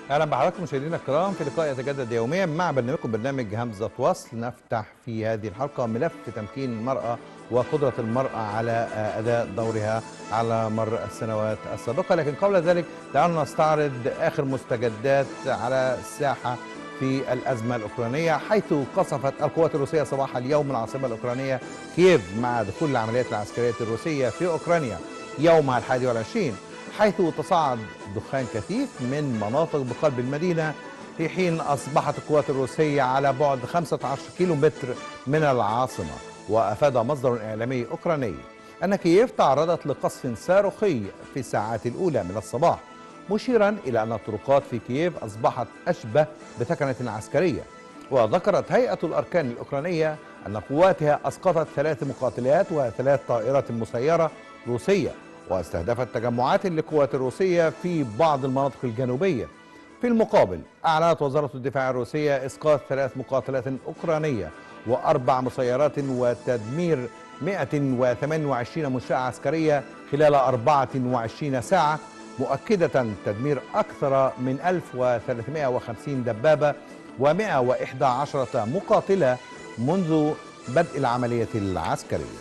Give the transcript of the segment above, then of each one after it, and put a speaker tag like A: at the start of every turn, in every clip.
A: اهلا بحضراتكم مشاهدينا الكرام في لقاء يتجدد يوميا مع برنامجكم برنامج همزه وصل. نفتح في هذه الحلقه ملف تمكين المراه وقدره المراه على اداء دورها على مر السنوات السابقه، لكن قبل ذلك دعونا نستعرض اخر مستجدات على الساحه في الازمه الاوكرانيه، حيث قصفت القوات الروسيه صباح اليوم العاصمه الاوكرانيه كييف مع دخول العمليات العسكريه الروسيه في اوكرانيا يومها ال21، حيث تصاعد دخان كثيف من مناطق بقلب المدينة، في حين أصبحت القوات الروسية على بعد 15 كيلومتر من العاصمة. وأفاد مصدر إعلامي أوكراني أن كييف تعرضت لقصف صاروخي في الساعات الأولى من الصباح، مشيرا إلى أن الطرقات في كييف أصبحت أشبه بثكنة عسكرية. وذكرت هيئة الأركان الأوكرانية أن قواتها أسقطت 3 مقاتلات و3 طائرات مسيرة روسية، واستهدفت تجمعات للقوات الروسية في بعض المناطق الجنوبية. في المقابل أعلنت وزارة الدفاع الروسية إسقاط 3 مقاتلات أوكرانية و4 مسيرات وتدمير 128 منشأة عسكرية خلال 24 ساعة، مؤكدة تدمير أكثر من 1350 دبابة و111 مقاتلة منذ بدء العملية العسكرية.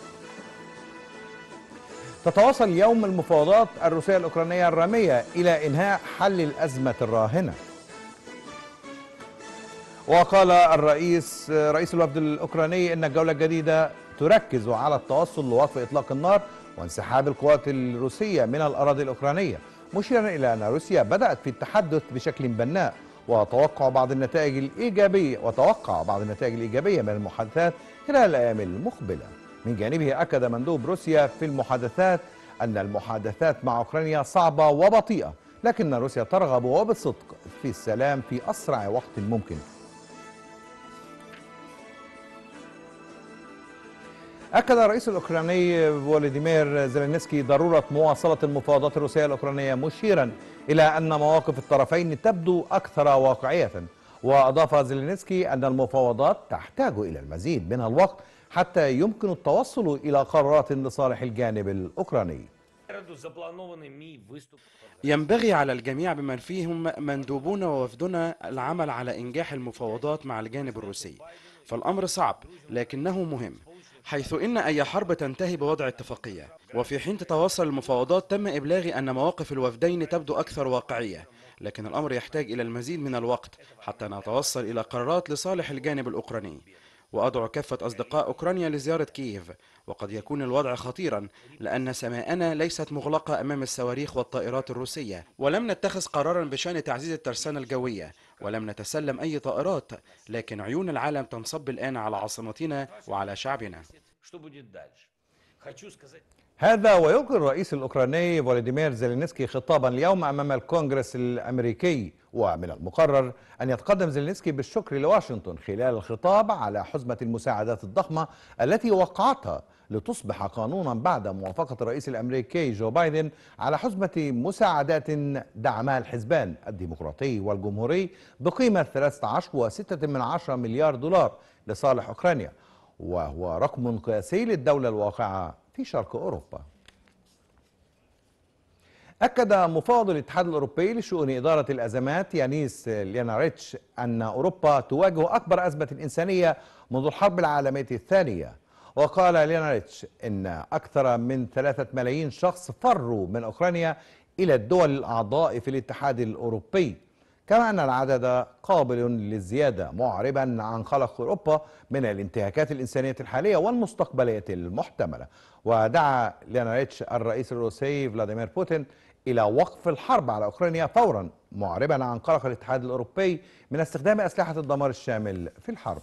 A: تتواصل اليوم المفاوضات الروسية الأوكرانية الرامية إلى إنهاء حل الأزمة الراهنة. وقال رئيس الوفد الأوكراني إن الجولة الجديدة تركز على التوصل لوقف إطلاق النار وانسحاب القوات الروسية من الأراضي الأوكرانية، مشيرا إلى أن روسيا بدأت في التحدث بشكل بناء وتوقع بعض النتائج الإيجابية من المحادثات خلال الأيام المقبلة. من جانبه أكد مندوب روسيا في المحادثات أن المحادثات مع أوكرانيا صعبة وبطيئة، لكن روسيا ترغب وبصدق في السلام في أسرع وقت ممكن. أكد الرئيس الأوكراني فولوديمير زيلينسكي ضرورة مواصلة المفاوضات الروسية الأوكرانية، مشيرا إلى أن مواقف الطرفين تبدو أكثر واقعية. وأضاف زيلينسكي أن المفاوضات تحتاج إلى المزيد من الوقت حتى يمكن التوصل إلى قرارات لصالح الجانب الأوكراني.
B: ينبغي على الجميع بمن فيهم مندوبون ووفدنا العمل على إنجاح المفاوضات مع الجانب الروسي، فالأمر صعب لكنه مهم، حيث إن أي حرب تنتهي بوضع اتفاقية. وفي حين تتواصل المفاوضات تم إبلاغي أن مواقف الوفدين تبدو أكثر واقعية، لكن الأمر يحتاج إلى المزيد من الوقت حتى نتوصل إلى قرارات لصالح الجانب الأوكراني. وأدعو كافة أصدقاء أوكرانيا لزيارة كييف، وقد يكون الوضع خطيرا لأن سماءنا ليست مغلقة أمام الصواريخ والطائرات الروسية، ولم نتخذ قرارا بشأن تعزيز الترسانة الجوية، ولم نتسلم أي طائرات، لكن عيون العالم تنصب الآن على عاصمتنا وعلى شعبنا.
A: هذا ويلقي الرئيس الأوكراني فولوديمير زيلينسكي خطابا اليوم أمام الكونغرس الأمريكي، ومن المقرر أن يتقدم زيلينسكي بالشكر لواشنطن خلال الخطاب على حزمة المساعدات الضخمة التي وقعتها لتصبح قانونا بعد موافقة الرئيس الأمريكي جو بايدن على حزمة مساعدات دعمها الحزبان الديمقراطي والجمهوري بقيمة 13.6 مليار دولار لصالح أوكرانيا، وهو رقم قياسي للدولة الواقعة في شرق أوروبا. أكد مفوض الاتحاد الأوروبي لشؤون إدارة الأزمات يانيس ليناريتش أن أوروبا تواجه أكبر أزمة إنسانية منذ الحرب العالمية الثانية. وقال ليناريتش إن أكثر من 3 ملايين شخص فروا من أوكرانيا إلى الدول الأعضاء في الاتحاد الأوروبي، كما أن العدد قابل للزيادة، معربا عن قلق أوروبا من الانتهاكات الإنسانية الحالية والمستقبلية المحتملة. ودعا ليناريتش الرئيس الروسي فلاديمير بوتين إلى وقف الحرب على أوكرانيا فورا، معربا عن قلق الاتحاد الأوروبي من استخدام أسلحة الدمار الشامل في الحرب.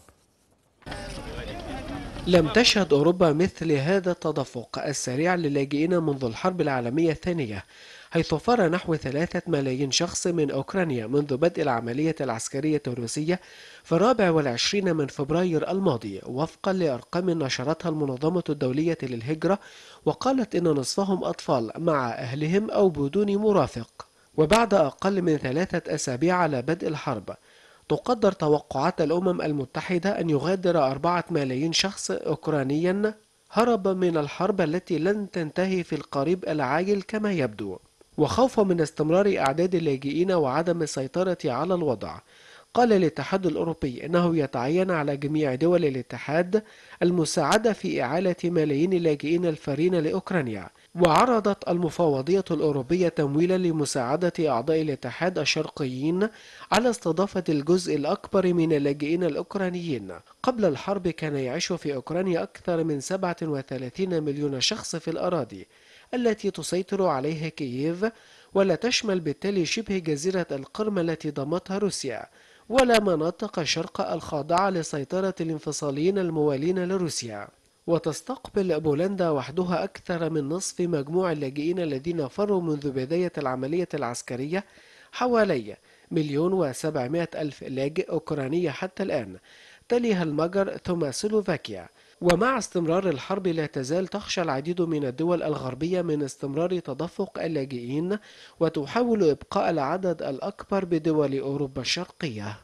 C: لم تشهد أوروبا مثل هذا التدفق السريع للاجئين منذ الحرب العالمية الثانية، حيث فر نحو 3 ملايين شخص من أوكرانيا منذ بدء العملية العسكرية الروسية في 24 من فبراير الماضي، وفقا لأرقام نشرتها المنظمة الدولية للهجرة، وقالت إن نصفهم أطفال مع أهلهم أو بدون مرافق. وبعد أقل من 3 أسابيع على بدء الحرب، تقدر توقعات الأمم المتحدة أن يغادر 4 ملايين شخص أوكرانيا هرب من الحرب التي لن تنتهي في القريب العاجل كما يبدو. وخوفا من استمرار أعداد اللاجئين وعدم السيطرة على الوضع. قال الاتحاد الأوروبي إنه يتعين على جميع دول الاتحاد المساعدة في إعالة ملايين اللاجئين الفارين لأوكرانيا. وعرضت المفوضية الأوروبية تمويلا لمساعدة أعضاء الاتحاد الشرقيين على استضافة الجزء الأكبر من اللاجئين الأوكرانيين. قبل الحرب كان يعيش في أوكرانيا أكثر من 37 مليون شخص في الأراضي التي تسيطر عليها كييف، ولا تشمل بالتالي شبه جزيرة القرم التي ضمتها روسيا، ولا مناطق الشرق الخاضعة لسيطرة الانفصاليين الموالين لروسيا. وتستقبل بولندا وحدها أكثر من نصف مجموع اللاجئين الذين فروا منذ بداية العملية العسكرية، حوالي 1,700,000 لاجئ أوكراني حتى الآن، تليها المجر ثم سلوفاكيا. ومع استمرار الحرب لا تزال تخشى العديد من الدول الغربية من استمرار تدفق اللاجئين، وتحاول إبقاء العدد الأكبر بدول أوروبا الشرقية.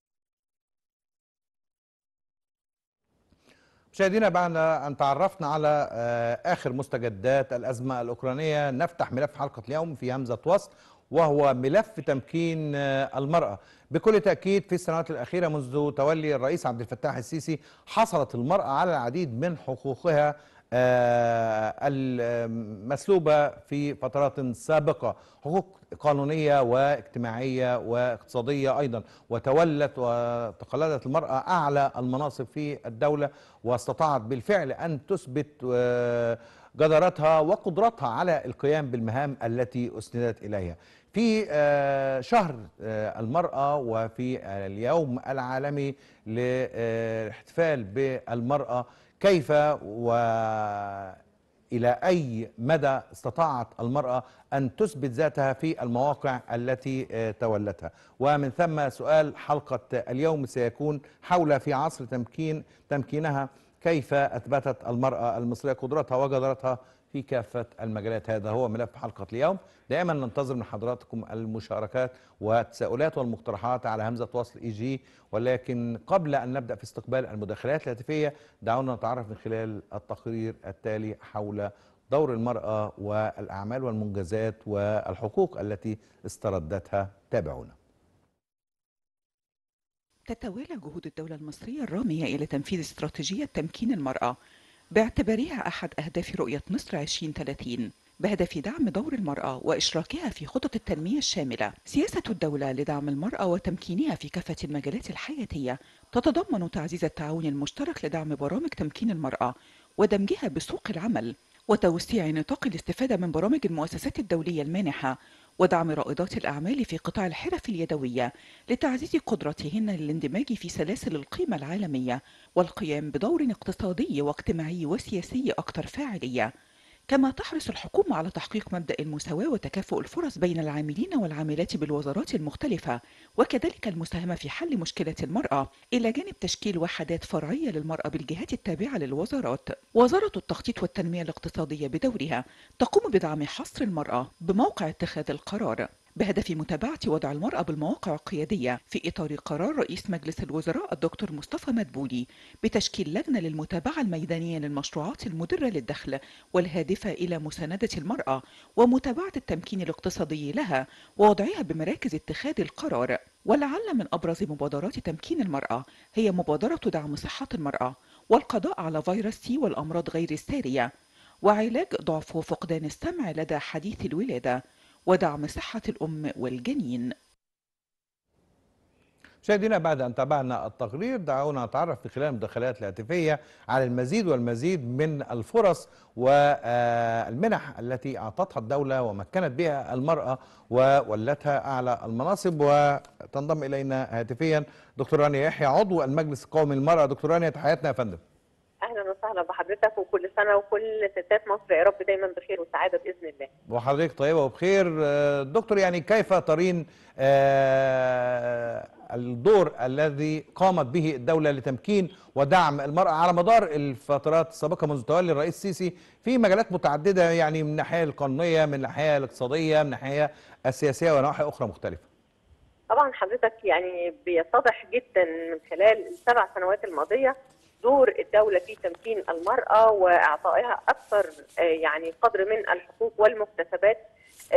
A: مشاهدينا، بعد أن تعرفنا على آخر مستجدات الأزمة الأوكرانية، نفتح ملف حلقة اليوم في همزة وصل، وهو ملف تمكين المرأة. بكل تأكيد في السنوات الأخيرة منذ تولي الرئيس عبد الفتاح السيسي حصلت المرأة على العديد من حقوقها المسلوبة في فترات سابقة، حقوق قانونية واجتماعية واقتصادية أيضا، وتقلدت المرأة أعلى المناصب في الدولة، واستطاعت بالفعل أن تثبت جدارتها وقدرتها على القيام بالمهام التي أسندت إليها. في شهر المرأة وفي اليوم العالمي للاحتفال بالمرأة، كيف وإلى أي مدى استطاعت المرأة أن تثبت ذاتها في المواقع التي تولتها؟ ومن ثم سؤال حلقة اليوم سيكون حول في عصر تمكينها، كيف أثبتت المرأة المصرية قدرتها وجدارتها في كافة المجالات؟ هذا هو ملف حلقة اليوم. دائما ننتظر من حضراتكم المشاركات والتساؤلات والمقترحات على همزة وصل EG. ولكن قبل أن نبدأ في استقبال المداخلات الهاتفية، دعونا نتعرف من خلال التقرير التالي حول دور المرأة والأعمال والمنجزات والحقوق التي استردتها. تابعونا.
D: تتوالى جهود الدولة المصرية الرامية إلى تنفيذ استراتيجية تمكين المرأة باعتبارها أحد أهداف رؤية مصر 2030 بهدف دعم دور المرأة وإشراكها في خطط التنمية الشاملة. سياسة الدولة لدعم المرأة وتمكينها في كافة المجالات الحياتية تتضمن تعزيز التعاون المشترك لدعم برامج تمكين المرأة ودمجها بسوق العمل، وتوسيع نطاق الاستفادة من برامج المؤسسات الدولية المانحة، ودعم رائدات الأعمال في قطاع الحرف اليدوية لتعزيز قدرتهن للاندماج في سلاسل القيمة العالمية والقيام بدور اقتصادي واجتماعي وسياسي أكثر فاعلية. كما تحرص الحكومة على تحقيق مبدأ المساواة وتكافؤ الفرص بين العاملين والعاملات بالوزارات المختلفة، وكذلك المساهمة في حل مشكلة المرأة، إلى جانب تشكيل وحدات فرعية للمرأة بالجهات التابعة للوزارات. وزارة التخطيط والتنمية الاقتصادية بدورها تقوم بدعم حصر المرأة بموقع اتخاذ القرار، بهدف متابعة وضع المرأة بالمواقع القيادية في إطار قرار رئيس مجلس الوزراء الدكتور مصطفى مدبولي بتشكيل لجنة للمتابعة الميدانية للمشروعات المدرة للدخل والهادفة إلى مساندة المرأة ومتابعة التمكين الاقتصادي لها ووضعها بمراكز اتخاذ القرار. ولعل من أبرز مبادرات تمكين المرأة هي مبادرة دعم صحة المرأة والقضاء على فيروس سي والأمراض غير السارية، وعلاج ضعف وفقدان السمع لدى حديث الولادة، ودعم صحة الأم والجنين.
A: مشاهدينا، بعد أن تابعنا التقرير، دعونا نتعرف في خلال المداخلات الهاتفية على المزيد والمزيد من الفرص والمنح التي أعطتها الدولة ومكنت بها المرأة وولتها أعلى المناصب. وتنضم إلينا هاتفيا دكتور رانيا يحيى، عضو المجلس القومي للمرأة. دكتور رانيا، تحياتنا يا فندم.
E: اهلا وسهلا بحضرتك، وكل سنه وكل ستات مصر يا رب دايما بخير وسعاده باذن الله.
A: وحضرتك طيبه وبخير. دكتور، يعني كيف ترين الدور الذي قامت به الدوله لتمكين ودعم المراه على مدار الفترات السابقه منذ تولي الرئيس السيسي في مجالات متعدده، يعني من الناحيه القانونيه، من الناحيه الاقتصاديه، من الناحيه السياسيه ونواحي اخرى مختلفه؟
E: طبعا حضرتك يعني بيتضح جدا من خلال ال7 سنوات الماضيه دور الدولة في تمكين المرأة وإعطائها أكثر يعني قدر من الحقوق والمكتسبات خلال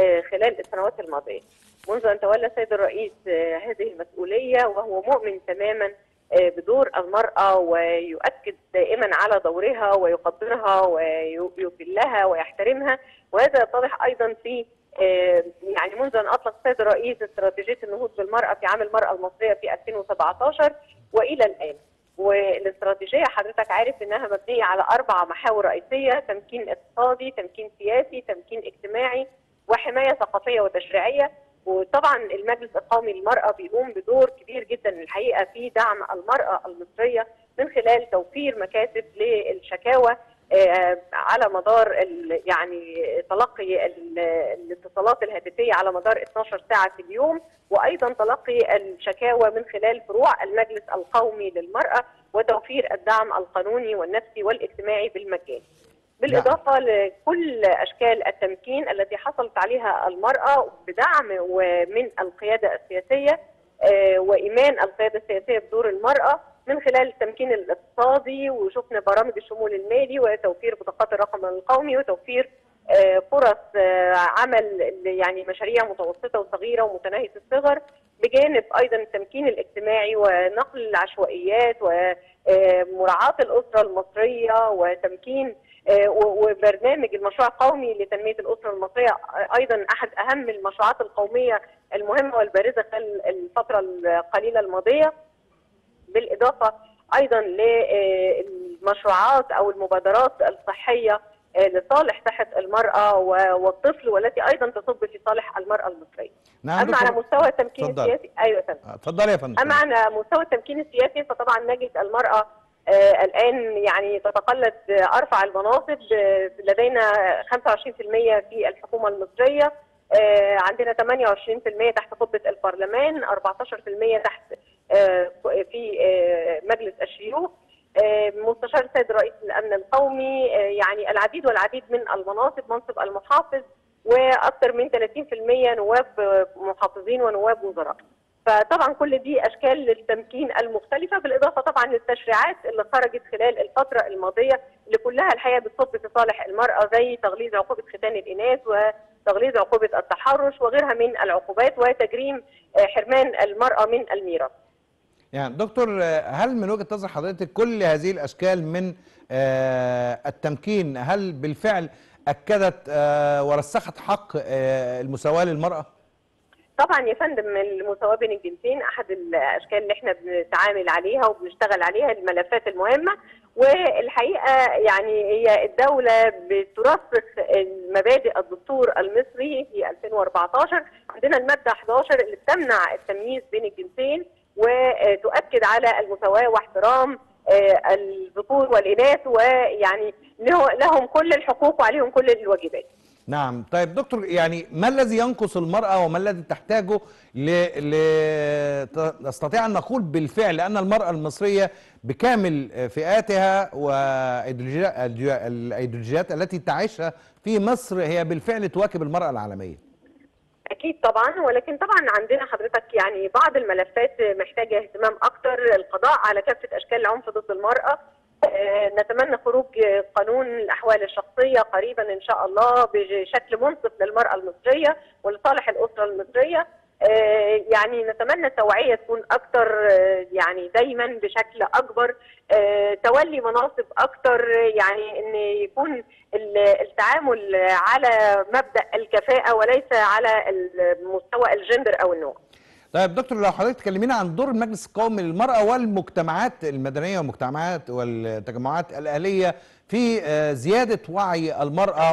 E: خلال السنوات الماضية منذ أن تولى السيد الرئيس هذه المسؤولية، وهو مؤمن تماما بدور المرأة ويؤكد دائما على دورها ويقدرها ويجلها ويحترمها. وهذا يتضح أيضا في يعني منذ أن أطلق السيد الرئيس استراتيجية النهوض بالمرأة في عام المرأة المصرية في 2017 وإلى الآن. والاستراتيجية حضرتك عارف أنها مبنية على 4 محاور رئيسية: تمكين اقتصادي، تمكين سياسي، تمكين اجتماعي، وحماية ثقافية وتشريعية. وطبعا المجلس القومي للمرأة بيقوم بدور كبير جدا الحقيقة في دعم المرأة المصرية من خلال توفير مكاتب للشكاوى على مدار يعني تلقي الاتصالات الهاتفية على مدار 12 ساعة في اليوم، وأيضا تلقي الشكاوى من خلال فروع المجلس القومي للمرأة، وتوفير الدعم القانوني والنفسي والاجتماعي بالمجان. بالإضافة لكل أشكال التمكين التي حصلت عليها المرأة بدعم ومن القيادة السياسية وإيمان القيادة السياسية بدور المرأة من خلال التمكين الاقتصادي، وشفنا برامج الشمول المالي وتوفير بطاقات الرقم القومي وتوفير فرص عمل يعني مشاريع متوسطة وصغيرة ومتناهية الصغر، بجانب أيضا التمكين الاجتماعي ونقل العشوائيات ومراعاة الأسرة المصرية وتمكين وبرنامج المشروع القومي لتنمية الأسرة المصرية، أيضا أحد أهم المشروعات القومية المهمة والبارزة خلال الفترة القليلة الماضية. بالإضافة أيضا للمشروعات أو المبادرات الصحية لصالح صحة المرأة والطفل، والتي أيضا تصب في صالح المرأة المصرية.
A: نعم
E: أما على مستوى التمكين السياسي، أيوة
A: اتفضلي يا فندم.
E: أما على مستوى التمكين السياسي فطبعا نجد المرأة الآن يعني تتقلد أرفع المناصب. لدينا 25% في الحكومة المصرية، عندنا 28% تحت قبة البرلمان، 14% تحت في مجلس الشيوخ، مستشار السيد رئيس الأمن القومي، يعني العديد والعديد من المناصب، منصب المحافظ، وأكثر من 30% نواب محافظين ونواب وزراء. فطبعا كل دي أشكال للتمكين المختلفة، بالإضافة طبعا للتشريعات اللي خرجت خلال الفترة الماضية اللي كلها الحقيقة بتصب في صالح المرأة، زي تغليظ عقوبة ختان الإناث وتغليظ عقوبة التحرش وغيرها من العقوبات، وتجريم حرمان المرأة من الميراث.
A: يعني دكتور، هل من وجهة نظر حضرتك كل هذه الأشكال من التمكين هل بالفعل أكدت ورسخت حق المساواة للمرأة؟
E: طبعا يا فندم، المساواة بين الجنسين أحد الأشكال اللي احنا بنتعامل عليها وبنشتغل عليها، الملفات المهمة. والحقيقة يعني هي الدولة بترسخ مبادئ الدستور المصري في 2014. عندنا المادة 11 اللي بتمنع التمييز بين الجنسين وتؤكد على المساواة واحترام الذكور والإناث، ويعني لهم كل الحقوق وعليهم كل الواجبات.
A: نعم. طيب دكتور، يعني ما الذي ينقص المرأة وما الذي تحتاجه نستطيع أن نقول بالفعل أن المرأة المصرية بكامل فئاتها والأيديولوجيات التي تعيشها في مصر هي بالفعل تواكب المرأة العالمية؟
E: أكيد طبعا، ولكن طبعا عندنا حضرتك يعني بعض الملفات محتاجة اهتمام أكتر. القضاء على كافة أشكال العنف ضد المرأة، نتمنى خروج قانون الأحوال الشخصية قريبا إن شاء الله بشكل منصف للمرأة المصرية ولصالح الأسرة المصرية. يعني نتمنى التوعية تكون أكتر، يعني دايما بشكل أكبر، تولي مناصب أكتر، يعني أن يكون التعامل على مبدأ الكفاءة وليس على مستوى الجندر أو النوع.
A: طيب دكتور، لو حضرتك تكلمينا عن دور المجلس القومي للمرأة والمجتمعات المدنية والمجتمعات والتجمعات الأهلية في زيادة وعي المرأة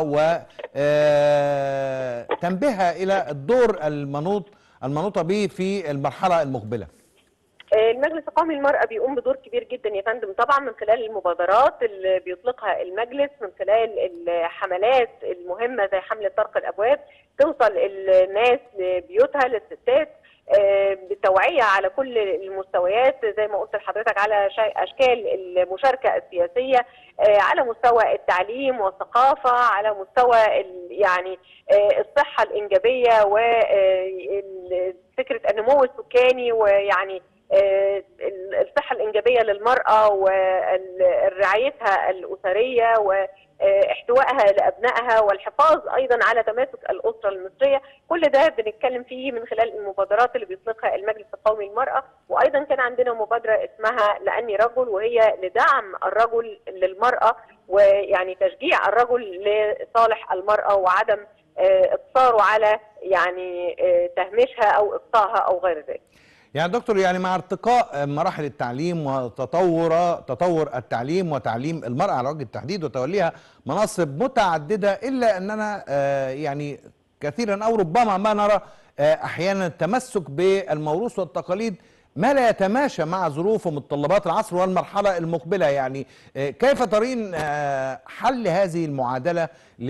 A: وتنبيهها إلى الدور المنوط به في المرحلة المقبلة.
E: المجلس القومي للمرأة بيقوم بدور كبير جدا يا فندم، طبعا من خلال المبادرات اللي بيطلقها المجلس، من خلال الحملات المهمة زي حملة طرق الأبواب، توصل الناس لبيوتها للستات بالتوعية على كل المستويات، زي ما قلت لحضرتك على أشكال المشاركة السياسية، على مستوى التعليم والثقافة، على مستوى يعني الصحة الإنجابية وفكرة النمو السكاني، ويعني الصحة الإنجابية للمرأة ورعايتها الأسرية واحتوائها لأبنائها والحفاظ أيضا على تماسك الأسرة المصرية. كل ده بنتكلم فيه من خلال المبادرات اللي بيطلقها المجلس القومي للمرأة. وأيضا كان عندنا مبادرة اسمها لأني رجل، وهي لدعم الرجل للمرأة ويعني تشجيع الرجل لصالح المرأة وعدم اقتصاره على يعني تهميشها أو إقصائها أو غير ذلك.
A: يعني دكتور، يعني مع ارتقاء مراحل التعليم تطور التعليم وتعليم المرأة على وجه التحديد وتوليها مناصب متعددة، إلا أننا يعني كثيرا أو ربما ما نرى أحيانا التمسك بالموروث والتقاليد ما لا يتماشى مع ظروف ومتطلبات العصر والمرحلة المقبلة. يعني كيف ترين حل هذه المعادلة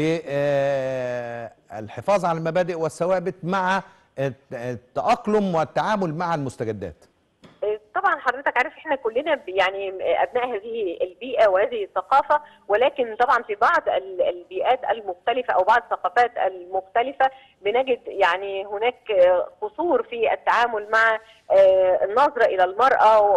A: للحفاظ على المبادئ والثوابت مع التأقلم والتعامل مع المستجدات؟
E: طبعا حضرتك عارف احنا كلنا يعني ابناء هذه البيئه وهذه الثقافه، ولكن طبعا في بعض البيئات المختلفه او بعض الثقافات المختلفه بنجد يعني هناك قصور في التعامل مع النظره الى المراه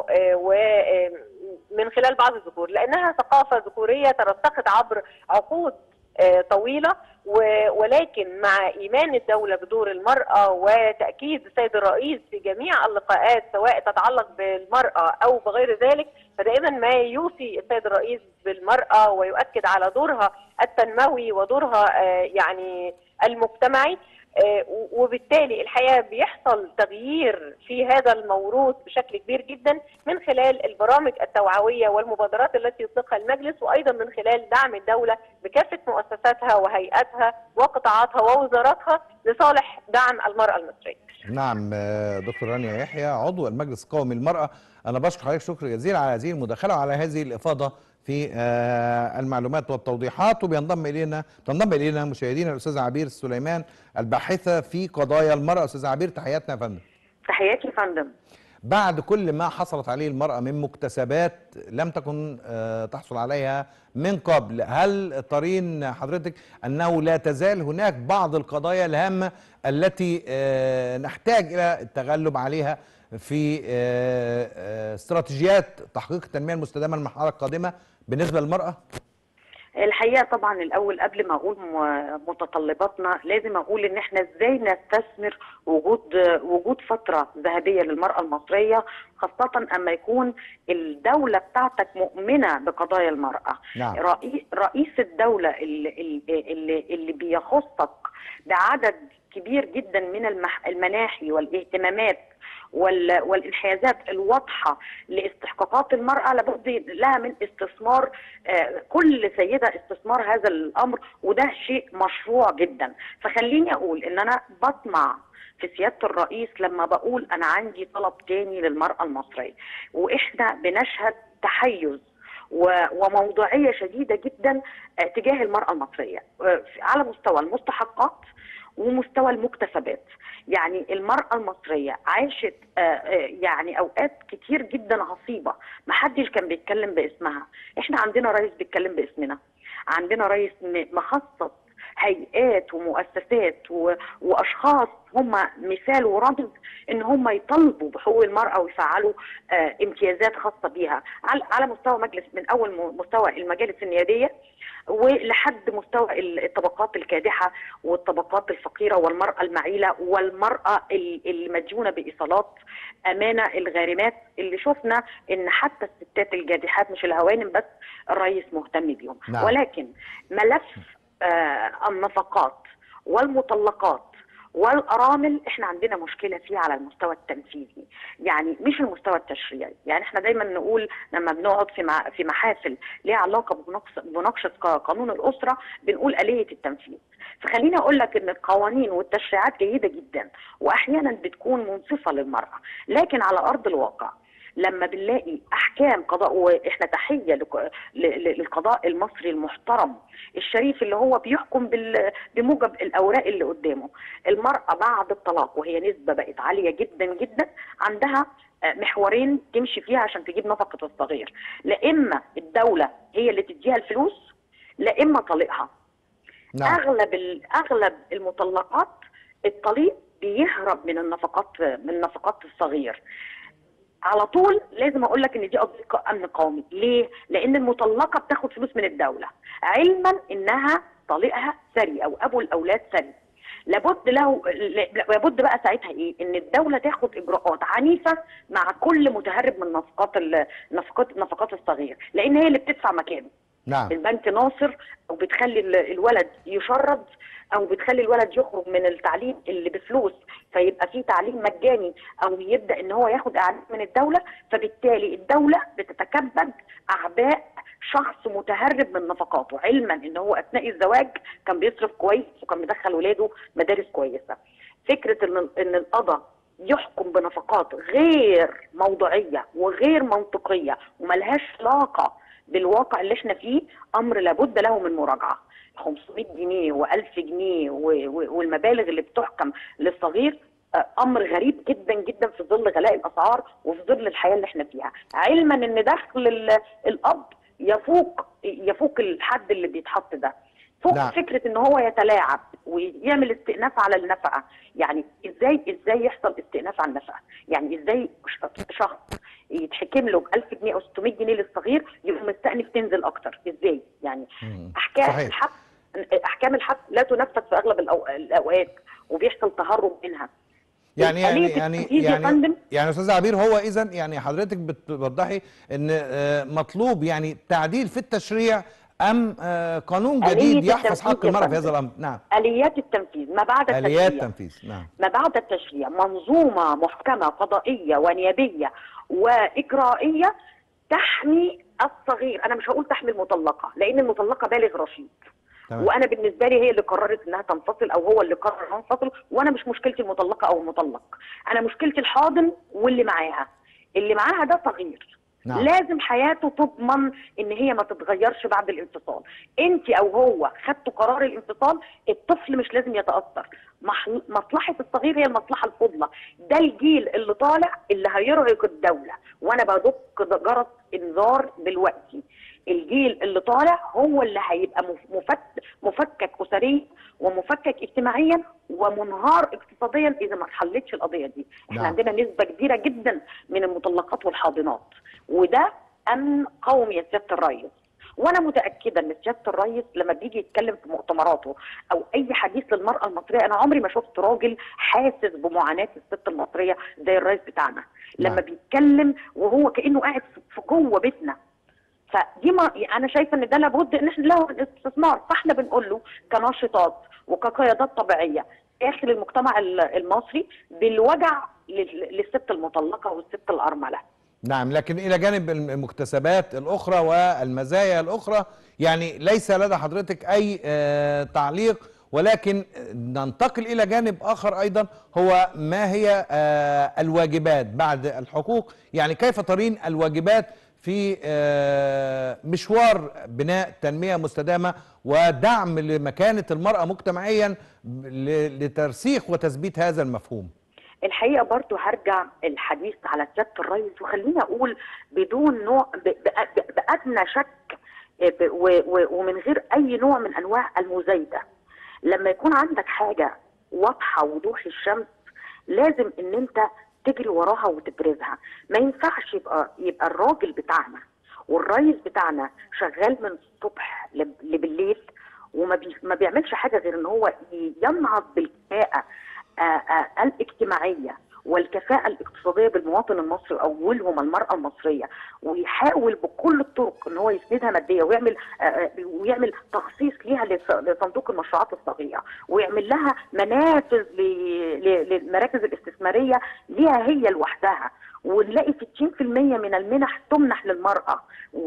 E: ومن خلال بعض الذكور، لانها ثقافه ذكوريه ترسخت عبر عقود طويله. ولكن مع إيمان الدولة بدور المرأة وتأكيد السيد الرئيس في جميع اللقاءات سواء تتعلق بالمرأة أو بغير ذلك، فدائما ما يوصي السيد الرئيس بالمرأة ويؤكد على دورها التنموي ودورها يعني المجتمعي. وبالتالي الحقيقة بيحصل تغيير في هذا الموروث بشكل كبير جدا من خلال البرامج التوعوية والمبادرات التي يطلقها المجلس، وأيضا من خلال دعم الدولة بكافة مؤسساتها وهيئاتها وقطاعاتها ووزاراتها لصالح دعم المرأة المصرية.
A: نعم دكتور رانيا يحيى عضو المجلس القومي للمرأة، أنا بشكر حضرتك شكر جزيلا على هذه المداخلة وعلى هذه الإفاضة في المعلومات والتوضيحات. وبينضم إلينا مشاهدينا الأستاذة عبير السليمان الباحثة في قضايا المرأة. أستاذة عبير تحياتنا يا فندم.
F: تحياتي يا فندم.
A: بعد كل ما حصلت عليه المرأة من مكتسبات لم تكن تحصل عليها من قبل، هل ترين حضرتك أنه لا تزال هناك بعض القضايا الهامة التي نحتاج إلى التغلب عليها في استراتيجيات تحقيق التنمية المستدامة المرحلة القادمة بالنسبة للمرأة؟
F: الحقيقه طبعا الاول قبل ما اقول متطلباتنا لازم اقول ان احنا ازاي نستثمر وجود فتره ذهبيه للمراه المصريه، خاصه اما يكون الدوله بتاعتك مؤمنه بقضايا المراه.
A: نعم.
F: رئيس الدوله اللي بيخصك بعدد كبير جدا من المناحي والاهتمامات والانحيازات الواضحه لاستحقاقات المراه، لابد لها من استثمار كل سيده استثمار هذا الامر، وده شيء مشروع جدا. فخليني اقول ان انا بطمع في سياده الرئيس لما بقول انا عندي طلب تاني للمراه المصريه، واحنا بنشهد تحيز وموضوعيه شديده جدا تجاه المراه المصريه على مستوى المستحقات ومستوى المكتسبات. يعني المرأة المصرية عاشت يعني أوقات كتير جدا عصيبة محدش كان بيتكلم باسمها. احنا عندنا رئيس بيتكلم باسمنا، عندنا رئيس مخصص هيئات ومؤسسات واشخاص هم مثال ورمز ان هم يطالبوا بحقوق المرأة ويفعلوا امتيازات خاصة بيها على مستوى مجلس، من اول مستوى المجالس النيابية ولحد مستوى الطبقات الكادحة والطبقات الفقيرة والمرأة المعيلة والمرأة المديونة بإيصالات أمانة الغارمات، اللي شفنا إن حتى الستات الجادحات مش الهوانم بس الرئيس مهتم بيهم.
A: نعم.
F: ولكن ملف النفقات والمطلقات والأرامل احنا عندنا مشكلة فيه على المستوى التنفيذي، يعني مش المستوى التشريعي. يعني احنا دايما نقول لما بنقعد في محافل ليها علاقة بمناقشة قانون الأسرة بنقول آلية التنفيذ. فخليني اقول لك ان القوانين والتشريعات جيدة جدا واحيانا بتكون منصفة للمرأة، لكن على أرض الواقع لما بنلاقي احكام قضاء، واحنا تحيه للقضاء المصري المحترم الشريف اللي هو بيحكم بموجب الاوراق اللي قدامه، المراه بعد الطلاق وهي نسبه بقت عاليه جدا جدا عندها محورين تمشي فيها عشان تجيب نفقه الصغير، لا اما الدوله هي اللي تديها الفلوس لا اما طليقها.
A: نعم.
F: اغلب المطلقات الطليق بيهرب من النفقات الصغير. على طول لازم اقول لك ان دي قضيه امن قومي. ليه؟ لان المطلقه بتاخد فلوس من الدوله علما انها طليقها ثري او ابو الاولاد ثري. لابد بقى ساعتها ايه؟ ان الدوله تاخد اجراءات عنيفه مع كل متهرب من نفقات الصغير، لان هي اللي بتدفع مكانه.
A: نعم.
F: البنك ناصر، او بتخلي الولد يشرد، او بتخلي الولد يخرج من التعليم اللي بفلوس فيبقى فيه تعليم مجاني، او يبدا ان هو ياخد اعانات من الدوله، فبالتالي الدوله بتتكبد اعباء شخص متهرب من نفقاته، علما ان هو اثناء الزواج كان بيصرف كويس وكان مدخل ولاده مدارس كويسه. فكره ان القضاء يحكم بنفقات غير موضوعيه وغير منطقيه وملهاش علاقه بالواقع اللي احنا فيه، امر لابد له من مراجعه. 500 جنيه و1000 جنيه والمبالغ اللي بتحكم للصغير امر غريب جدا جدا في ظل غلاء الاسعار وفي ظل الحياه اللي احنا فيها، علما ان دخل الاب يفوق الحد اللي بيتحط ده، فوق
A: نعم.
F: فكره ان هو يتلاعب ويعمل استئناف على النفقه. يعني ازاي يحصل استئناف على النفقه؟ يعني ازاي شخص يتحكم له ب 1000 جنيه او 600 جنيه للصغير يبقى مستأنف تنزل اكتر؟ ازاي؟ يعني احكام الحبس لا تنفذ في اغلب الاوقات وبيحصل تهرب منها.
A: يعني استاذ عبير، هو اذا يعني حضرتك بتوضحي ان مطلوب يعني تعديل في التشريع ام قانون جديد يحفظ حق المرأة في هذا الامر؟ نعم.
F: اليات التنفيذ ما بعد التشريع.
A: اليات التنفيذ، نعم.
F: ما بعد التشريع منظومه محكمه قضائيه ونيابيه واجرائيه تحمي الصغير. انا مش هقول تحمي المطلقه لان المطلقه بالغ رشيد. تمام. وانا بالنسبه لي هي اللي قررت انها تنفصل او هو اللي قرر ينفصل، وانا مش مشكلتي المطلقه او المطلق، انا مشكلتي الحاضن واللي معاها. اللي معاها ده صغير. نعم. لازم حياته تضمن ان هي ما تتغيرش بعد الانفصال. انت او هو خدتوا قرار الانفصال، الطفل مش لازم يتاثر. مصلحه الصغير هي المصلحه الفضلى. ده الجيل اللي طالع اللي هيرهق الدوله، وانا بدق جرس انذار دلوقتي. الجيل اللي طالع هو اللي هيبقى مفكك اسريا ومفكك اجتماعيا ومنهار اقتصاديا اذا ما اتحلتش القضيه دي. احنا نعم. عندنا نسبه كبيره جدا من المطلقات والحاضنات، وده امن قومي يا سياده الرئيس. وانا متاكده ان سياده الرئيس لما بيجي يتكلم في مؤتمراته او اي حديث للمراه المصريه، انا عمري ما شفت راجل حاسس بمعاناه الست المصريه زي الرئيس بتاعنا لما بيتكلم وهو كانه قاعد في جوه بيتنا. فدي انا شايفه ان ده لابد ان احنا له استثمار، فاحنا بنقول له كناشطات وكقيادات طبيعيه داخل المجتمع المصري بالوجع للست المطلقه والست الارمله.
A: نعم، لكن الى جانب المكتسبات الاخرى والمزايا الاخرى يعني ليس لدى حضرتك اي تعليق، ولكن ننتقل الى جانب اخر ايضا، هو ما هي الواجبات بعد الحقوق؟ يعني كيف ترين الواجبات في مشوار بناء تنمية مستدامة ودعم لمكانة المرأة مجتمعيا لترسيخ وتثبيت هذا المفهوم؟
F: الحقيقة برضو هرجع الحديث على سيادة الرئيس وخليني أقول بدون نوع بأدنى شك ومن غير أي نوع من أنواع المزايدة. لما يكون عندك حاجة واضحة وضوح الشمس لازم إن أنت تجري وراها وتبرزها. ما ينفعش يبقى الراجل بتاعنا والرئيس بتاعنا شغال من الصبح لبالليل وما بيعملش حاجه غير ان هو ينهض بالكفاءه الاجتماعيه والكفاءه الاقتصاديه بالمواطن المصري، اولهم المراه المصريه، ويحاول بكل الطرق ان هو يسندها ماديا ويعمل تخصيص ليها لصندوق المشروعات الصغيره، ويعمل لها منافذ للمراكز الاستثماريه ليها هي لوحدها، ونلاقي 60% من المنح تمنح للمراه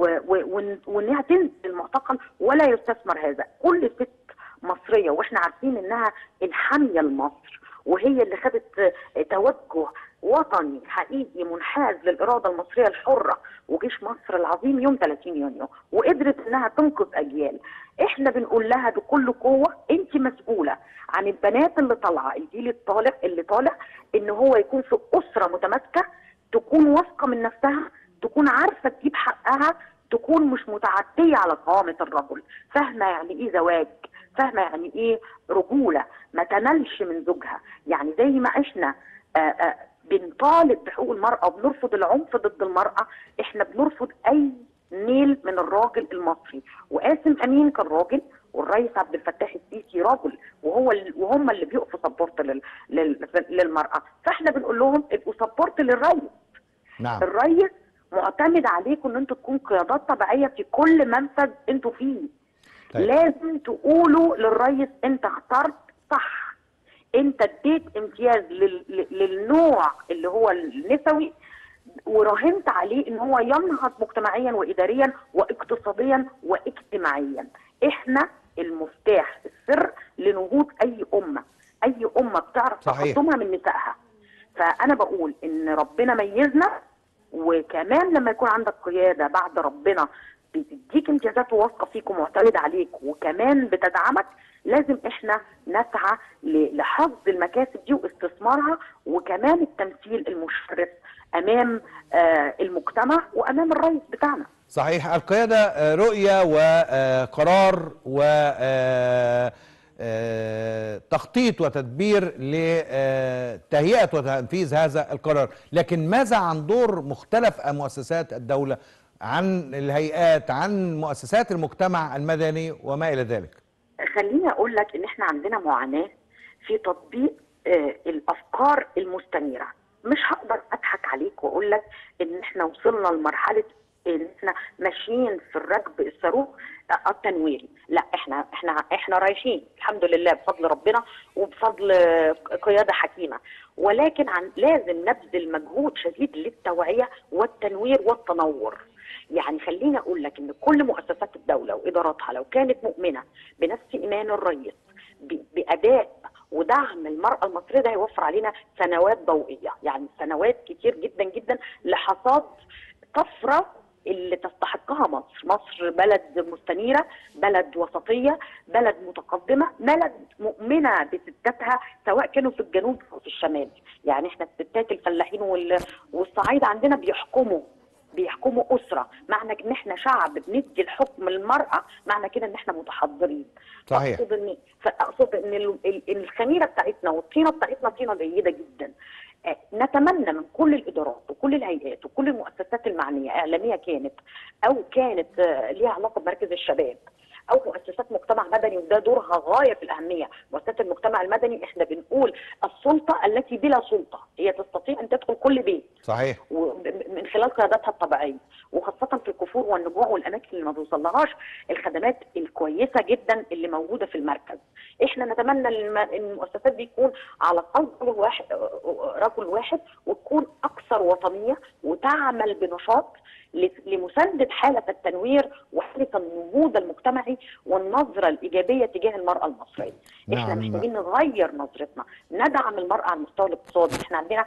F: وانها تنزل المعتقل ولا يستثمر هذا. كل ست مصريه واحنا عارفين انها الحاميه لمصر وهي اللي خدت توجه وطني حقيقي منحاز للإرادة المصرية الحرة وجيش مصر العظيم يوم 30 يونيو، وقدرت انها تنقذ اجيال. احنا بنقول لها بكل قوة انت مسؤولة عن البنات اللي طالعة، الجيل اللي طالع ان هو يكون في أسرة متماسكة، تكون واثقة من نفسها، تكون عارفة تجيب حقها، تكون مش متعدية على قوامة الرجل، فاهمة يعني ايه زواج، فاهمة يعني ايه رجولة، ما تنالش من زوجها. يعني زي ما عشنا بنطالب بحقوق المرأة وبنرفض العنف ضد المرأة، احنا بنرفض اي ميل من الراجل المصري. وقاسم امين كان راجل، والرئيس عبد الفتاح السيسي راجل، وهم اللي بيقفوا سبورت للمرأة. فاحنا بنقول لهم ابقوا سبورت للرئيس.
A: نعم.
F: الرئيس معتمد عليكم ان انتوا تكونوا قيادات طبيعية في كل منفذ انتوا فيه.
A: طيب.
F: لازم تقولوا للرئيس انت اخترت صح، انت اديت امتياز للنوع اللي هو النسوي، وراهنت عليه ان هو ينهض مجتمعيا واداريا واقتصاديا واجتماعيا. احنا المفتاح، السر لنهوض اي امه. اي امه بتعرف تقدمها من نسائها. فانا بقول ان ربنا ميزنا، وكمان لما يكون عندك قياده بعد ربنا بتديك امتيازات وواثقه فيك ومعتمد عليك وكمان بتدعمك، لازم احنا نسعى لحفظ المكاسب دي واستثمارها، وكمان التمثيل المشرف امام المجتمع وامام الرئيس بتاعنا.
A: صحيح. القيادة رؤية وقرار وتخطيط وتدبير لتهيئة وتنفيذ هذا القرار، لكن ماذا عن دور مختلف مؤسسات الدولة، عن الهيئات، عن مؤسسات المجتمع المدني وما إلى ذلك؟
F: خليني أقول لك إن إحنا عندنا معاناة في تطبيق الأفكار المستنيرة. مش هقدر أضحك عليك وأقول لك إن إحنا وصلنا لمرحلة ان احنا ماشيين في الركب الصاروخ التنويري. لا، احنا رايحين الحمد لله بفضل ربنا وبفضل قياده حكيمه، ولكن لازم نبذل مجهود شديد للتوعيه والتنوير والتنور. يعني خليني اقول لك ان كل مؤسسات الدوله واداراتها لو كانت مؤمنه بنفس ايمان الرئيس باداء ودعم المرأة المصرية، ده هيوفر علينا سنوات ضوئية، يعني سنوات كتير جدا جدا لحصاد طفرة اللي تستحقها مصر. مصر بلد مستنيرة، بلد وسطية، بلد متقدمة، بلد مؤمنة بستاتها سواء كانوا في الجنوب أو في الشمال. يعني احنا الستات الفلاحين والصعايدة عندنا بيحكموا أسرة. معنى ان احنا شعب بندي الحكم للمرأة، معنى كده ان احنا متحضرين.
A: صحيح.
F: اقصد ان الخميرة بتاعتنا والطينة بتاعتنا طينة جيدة جدا. نتمنى من كل الادارات وكل الهيئات وكل المؤسسات المعنيه، اعلاميه كانت او كانت ليها علاقه بمركز الشباب او مؤسسات مجتمع مدني، وده دورها غايه في الاهميه. مؤسسات المجتمع المدني احنا بنقول السلطه التي بلا سلطه، هي تستطيع ان تدخل كل بيت.
A: صحيح.
F: من خلال قياداتها الطبيعيه، وخاصه في الكفور والنجوع والاماكن اللي ما بيوصلهاش الخدمات الكويسه جدا اللي موجوده في المركز. احنا نتمنى ان المؤسسات دي يكون على قلب رجل واحد وتكون اكثر وطنيه وتعمل بنشاط لمسانده حاله التنوير وحاله النهوض المجتمعي والنظره الايجابيه تجاه المراه المصريه.
A: نعم.
F: احنا محتاجين نغير نظرتنا، ندعم المراه على المستوى الاقتصادي. احنا عندنا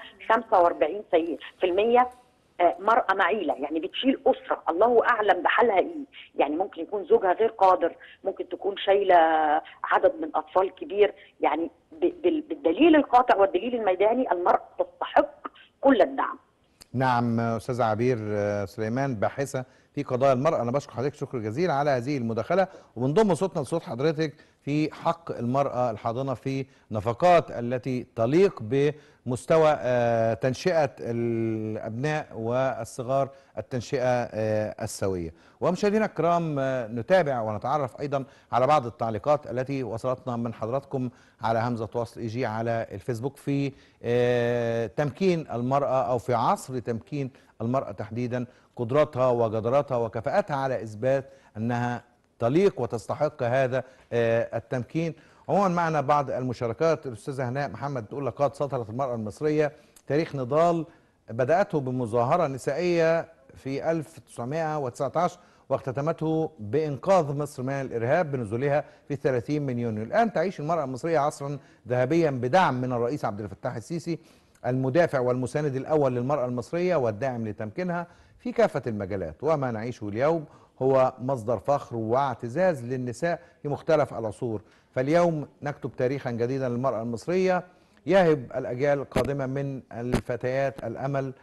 F: 45% مرأة معيلة، يعني بتشيل أسرة الله أعلم بحالها إيه. يعني ممكن يكون زوجها غير قادر، ممكن تكون شايلة عدد من أطفال كبير. يعني بالدليل القاطع والدليل الميداني المرأة تستحق كل الدعم.
A: نعم. أستاذة عبير سليمان، باحثة في قضايا المرأة، أنا بشكر حضرتك شكر جزيل على هذه المداخلة، وبنضم صوتنا لصوت حضرتك في حق المرأة الحاضنة في نفقات التي تليق بمستوى تنشئة الأبناء والصغار، التنشئة السوية. ومشاهدينا الكرام، نتابع ونتعرف أيضا على بعض التعليقات التي وصلتنا من حضراتكم على همزة وصل إيجي على الفيسبوك في تمكين المرأة، أو في عصر تمكين المرأة تحديدا، قدراتها وجداراتها وكفاءتها على إثبات أنها تليق وتستحق هذا التمكين. عموما معنا بعض المشاركات. الأستاذة هناء محمد تقول: لقد سطرت المرأة المصرية تاريخ نضال بدأته بمظاهرة نسائية في 1919 واختتمته بإنقاذ مصر من الإرهاب بنزولها في 30 من يونيو. الآن تعيش المرأة المصرية عصرا ذهبيا بدعم من الرئيس عبد الفتاح السيسي، المدافع والمساند الأول للمرأة المصرية والداعم لتمكينها في كافة المجالات. وما نعيشه اليوم هو مصدر فخر واعتزاز للنساء في مختلف العصور. فاليوم نكتب تاريخا جديدا للمرأة المصرية يهب الأجيال القادمة من الفتيات الأمل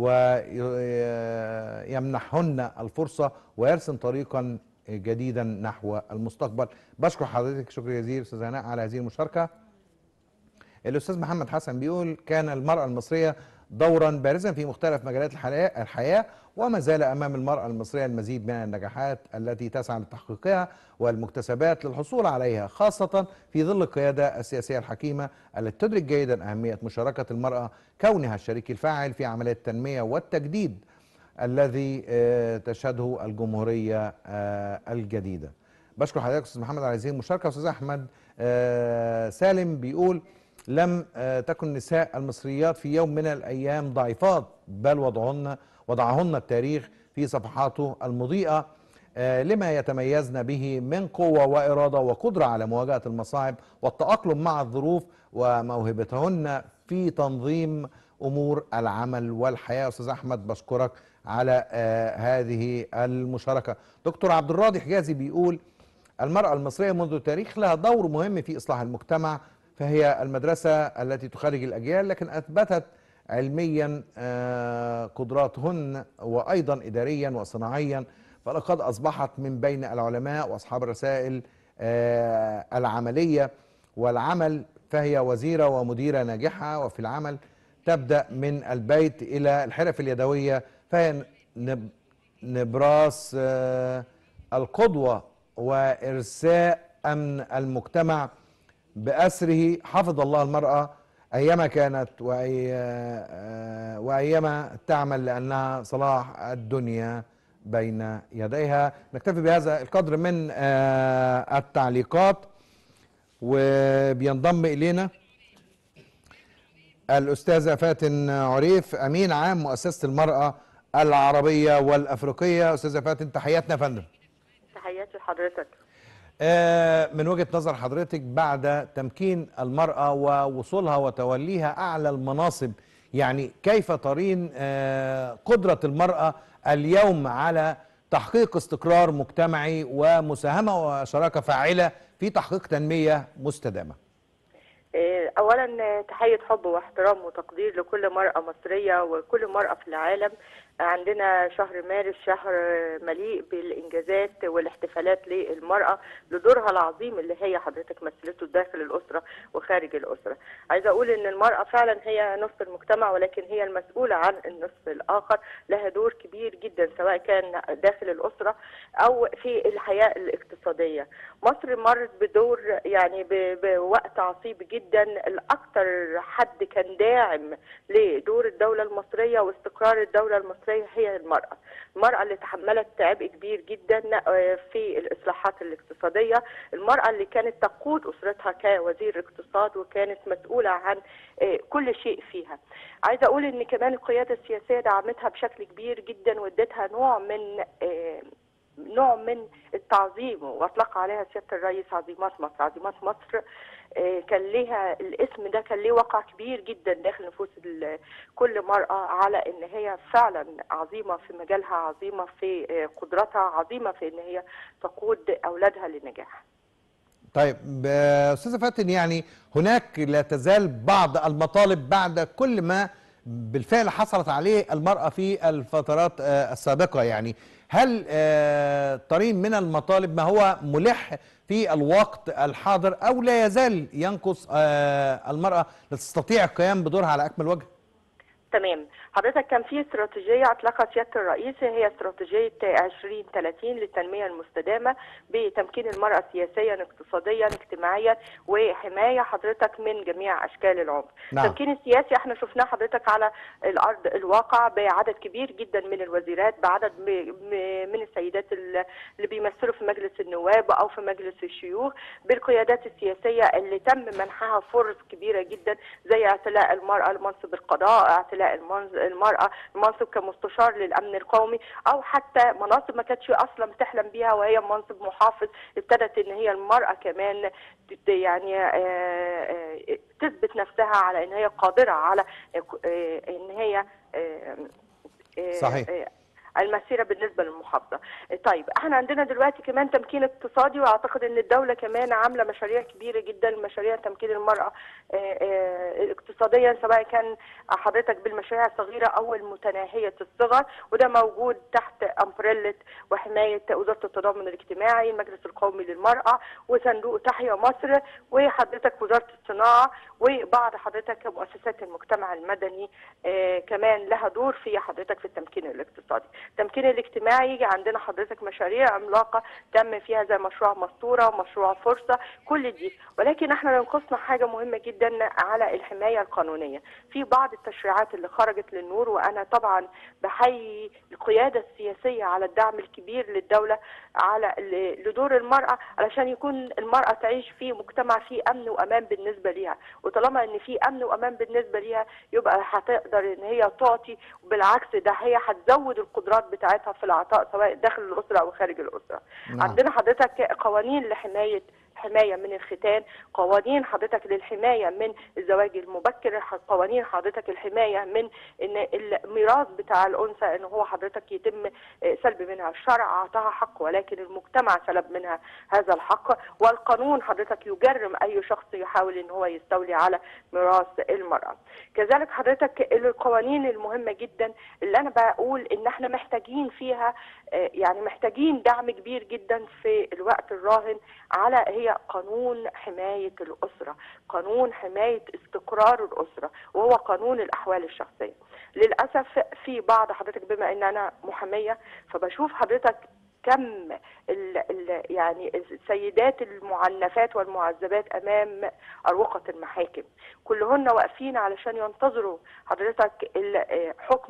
A: ويمنحهن الفرصة ويرسم طريقا جديدا نحو المستقبل. بشكر حضرتك شكر جزيل أستاذ هناء على هذه المشاركة. الأستاذ محمد حسن بيقول: كان المرأة المصرية دورا بارزا في مختلف مجالات الحياة، وما زال أمام المرأة المصرية المزيد من النجاحات التي تسعى لتحقيقها والمكتسبات للحصول عليها، خاصة في ظل القيادة السياسية الحكيمة التي تدرك جيدا أهمية مشاركة المرأة كونها الشريك الفاعل في عمليات التنمية والتجديد الذي تشهده الجمهورية الجديدة. بشكر حضرتك أستاذ محمد على هذه المشاركة. أستاذ أحمد سالم بيقول: لم تكن النساء المصريات في يوم من الأيام ضعيفات، بل وضعهن التاريخ في صفحاته المضيئة لما يتميزن به من قوة وإرادة وقدرة على مواجهة المصاعب والتأقلم مع الظروف، وموهبتهن في تنظيم أمور العمل والحياة. أستاذ أحمد بشكرك على هذه المشاركة. دكتور عبد الراضي حجازي بيقول: المرأة المصرية منذ التاريخ لها دور مهم في إصلاح المجتمع، فهي المدرسة التي تخرج الأجيال، لكن أثبتت علميا قدراتهن وأيضا إداريا وصناعيا، فلقد أصبحت من بين العلماء وأصحاب الرسائل العملية والعمل، فهي وزيرة ومديرة ناجحة، وفي العمل تبدأ من البيت إلى الحرف اليدوية، فهي نبراس القدوة وإرساء أمن المجتمع بأسره. حفظ الله المرأة أيما كانت وأيما تعمل، لأنها صلاح الدنيا بين يديها. نكتفي بهذا القدر من التعليقات، وبينضم إلينا الأستاذة فاتن عريف، أمين عام مؤسسة المرأة العربية والأفريقية. أستاذة فاتن، تحياتنا يا فندم.
E: تحياتي لحضرتك.
A: من وجهة نظر حضرتك، بعد تمكين المرأة ووصولها وتوليها أعلى المناصب، يعني كيف ترين قدرة المرأة اليوم على تحقيق استقرار مجتمعي ومساهمة وشراكة فاعلة في تحقيق تنمية مستدامة؟
E: أولا تحية حب واحترام وتقدير لكل مرأة مصرية وكل مرأة في العالم. عندنا شهر مارس شهر مليء بالإنجازات والاحتفالات للمرأة لدورها العظيم اللي هي حضرتك مثلته داخل الأسرة وخارج الأسرة. عايزة أقول إن المرأة فعلا هي نصف المجتمع، ولكن هي المسؤولة عن النصف الآخر، لها دور كبير جدا سواء كان داخل الأسرة أو في الحياة الاقتصادية. مصر مرت بدور يعني بوقت عصيب جدا. الأكثر حد كان داعم لدور الدولة المصرية واستقرار الدولة المصرية هي المرأة. المرأة اللي تحملت عبء كبير جدا في الإصلاحات الاقتصادية، المرأة اللي كانت تقود أسرتها كوزير اقتصاد وكانت مسؤولة عن كل شيء فيها. عايزة أقول إن كمان القيادة السياسية دعمتها بشكل كبير جدا وادتها نوع من التعظيم، واطلق عليها سيادة الرئيس عظيمات مصر. عظيمات مصر كان ليها الاسم ده، كان ليه وقع كبير جدا داخل نفوس كل مرأة، على ان هي فعلا عظيمة في مجالها، عظيمة في قدرتها، عظيمة في ان هي تقود اولادها للنجاح.
A: طيب أستاذة فاتن، يعني هناك لا تزال بعض المطالب بعد كل ما بالفعل حصلت عليه المرأة في الفترات السابقة، يعني هل ترين من المطالب ما هو ملح في الوقت الحاضر، أو لا يزال ينقص المرأة لتستطيع القيام بدورها على أكمل وجه؟
E: تمام. حضرتك كان في استراتيجية أطلقها سيادة الرئيس، هي استراتيجية 2030 للتنمية المستدامة بتمكين المرأة سياسيا اقتصاديا اجتماعيا وحماية حضرتك من جميع أشكال العنف.
A: نعم.
E: التمكين السياسي احنا شفناه حضرتك على الأرض الواقع بعدد كبير جدا من الوزيرات، بعدد من السيدات اللي بيمثلوا في مجلس النواب أو في مجلس الشيوخ، بالقيادات السياسية اللي تم منحها فرص كبيرة جدا زي اعتلاء المرأة لمنصب القضاء، اعتلاء المرأة المنصب كمستشار للأمن القومي، أو حتى مناصب ما كانتش أصلا بتحلم بيها وهي منصب محافظ. ابتدت إن هي المرأة كمان يعني تثبت نفسها على إن هي قادرة على إن هي
A: صحيح.
G: المسيره بالنسبه للمحافظه. طيب احنا عندنا دلوقتي كمان تمكين اقتصادي، واعتقد ان الدوله كمان عامله مشاريع كبيره جدا، مشاريع تمكين المراه اقتصاديا، سواء كان حضرتك بالمشاريع الصغيره او المتناهيه الصغر، وده موجود تحت امبريلا وحمايه وزاره التضامن الاجتماعي، المجلس القومي للمراه، وصندوق تحيا مصر، وحضرتك وزاره الصناعه، وبعض حضرتك مؤسسات المجتمع المدني كمان لها دور في حضرتك في التمكين الاقتصادي. التمكين الاجتماعي يجي عندنا حضرتك مشاريع عملاقه تم فيها زي مشروع مستوره ومشروع فرصه، كل دي. ولكن احنا ينقصنا حاجه مهمه جدا على الحمايه القانونيه. في بعض التشريعات اللي خرجت للنور، وانا طبعا بحيي القياده السياسيه على الدعم الكبير للدوله على لدور المراه، علشان يكون المراه تعيش في مجتمع فيه امن وامان بالنسبه ليها، وطالما ان في امن وامان بالنسبه ليها يبقى هتقدر ان هي تعطي، وبالعكس ده هي هتزود القدرات بتاعتها في العطاء سواء داخل الاسره او خارج الاسره.
A: نعم.
G: عندنا حضرتك قوانين حماية من الختان، قوانين حضرتك للحماية من الزواج المبكر، قوانين حضرتك الحماية من ان الميراث بتاع الأنثى ان هو حضرتك يتم سلب منها، الشرع أعطاها حق ولكن المجتمع سلب منها هذا الحق، والقانون حضرتك يجرم أي شخص يحاول ان هو يستولي على ميراث المرأة. كذلك حضرتك القوانين المهمة جدا اللي أنا بقول ان احنا محتاجين فيها، يعني محتاجين دعم كبير جدا في الوقت الراهن، على هي قانون حماية الأسرة، قانون حماية استقرار الأسرة، وهو قانون الأحوال الشخصية. للأسف في بعض حضرتك، بما أن أنا محامية فبشوف حضرتك كم يعني السيدات المعنفات والمعذبات امام اروقه المحاكم، كلهن واقفين علشان ينتظروا حضرتك الحكم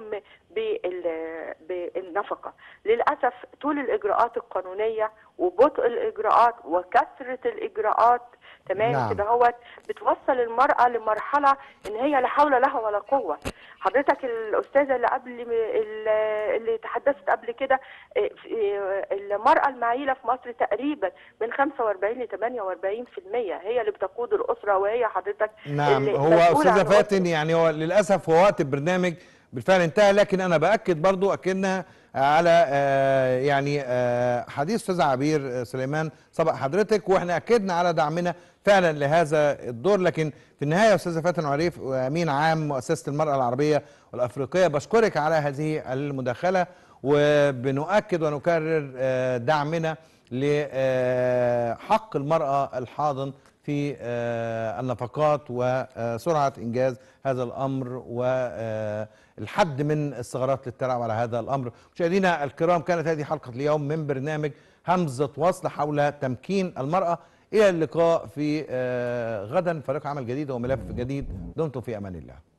G: بالنفقه. للاسف طول الاجراءات القانونيه وبطء الاجراءات وكثره الاجراءات تمام
A: نعم.
G: كده هو بتوصل المراه لمرحله ان هي لا حول لها ولا قوه. حضرتك الاستاذه اللي قبل اللي تحدثت قبل كده، المرأة المعيلة في مصر تقريبا من 45 ل 48% هي اللي بتقود الأسرة، وهي حضرتك
A: نعم. هو أستاذة فاتن يعني هو للأسف هو وقت البرنامج بالفعل انتهى، لكن أنا بأكد برضو أكدنا على يعني حديث أستاذ عبير سليمان سبق حضرتك، وإحنا أكدنا على دعمنا فعلا لهذا الدور. لكن في النهاية أستاذة فاتن عريف وأمين عام مؤسسة المرأة العربية والأفريقية، بشكرك على هذه المداخلة، وبنؤكد ونكرر دعمنا لحق المرأة الحاضن في النفقات وسرعة إنجاز هذا الأمر والحد من الثغرات للتلاعب على هذا الأمر. مشاهدينا الكرام، كانت هذه حلقة اليوم من برنامج همزة وصل حول تمكين المرأة. إلى اللقاء في غدا فريق عمل جديد وملف جديد. دمتم في أمان الله.